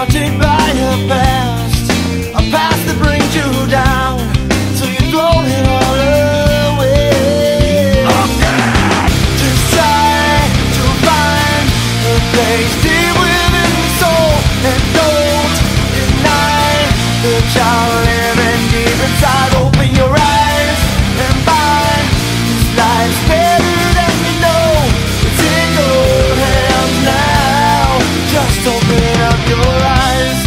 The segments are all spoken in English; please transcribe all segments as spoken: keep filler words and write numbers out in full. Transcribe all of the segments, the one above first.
haunted by a past, a past that brings you down, so you throw it all away. Just try to find a place deep within the soul, and don't deny the child living deep inside. Open your eyes and find this life's better than you know. It's in your hands now. Just open up your eyes.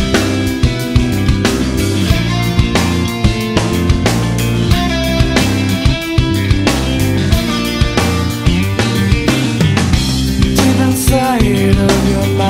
Deep inside of your mind,